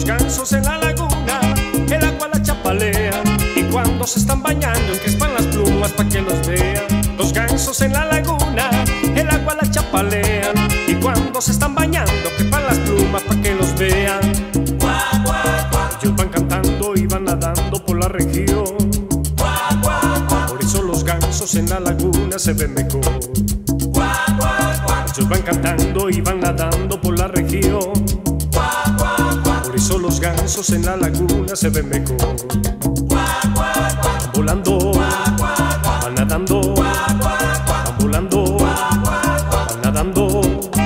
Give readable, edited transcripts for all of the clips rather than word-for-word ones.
Los gansos en la laguna, el agua la chapalea, y cuando se están bañando encrespan las plumas pa' que los vean. Los gansos en la laguna, el agua la chapalea, y cuando se están bañando encrespan las plumas pa' que los vean. Ellos van cantando y van nadando por la región, por eso los gansos en la laguna se ven mejor. Ellos van cantando y van nadando por la región, por eso los gansos en la laguna se ven mejor. Van volando, van nadando, van volando, van nadando.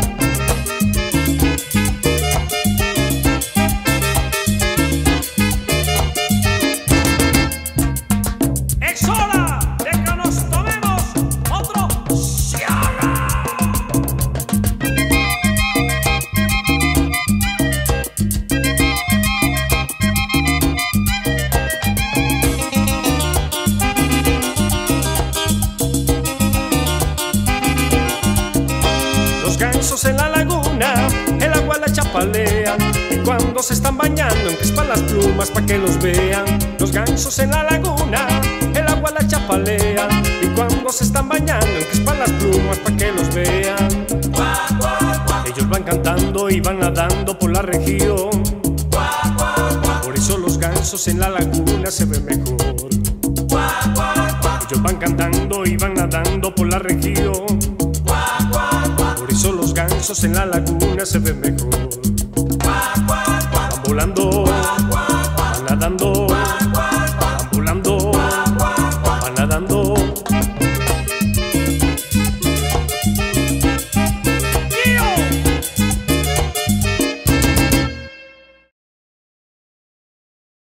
¡Es hora de que nos tomemos otro cigarro! Los gansos en la laguna, el agua la chapalea, y cuando se están bañando encrespan las plumas pa' que los vean. Los gansos en la laguna, el agua la chapalea, y cuando se están bañando encrespan las plumas pa' que los vean. Ellos van cantando y van nadando por la región, por eso los gansos en la laguna se ven mejor. Ellos van cantando y van nadando por la región, por eso los gansos en la laguna se ven mejor. Van volando,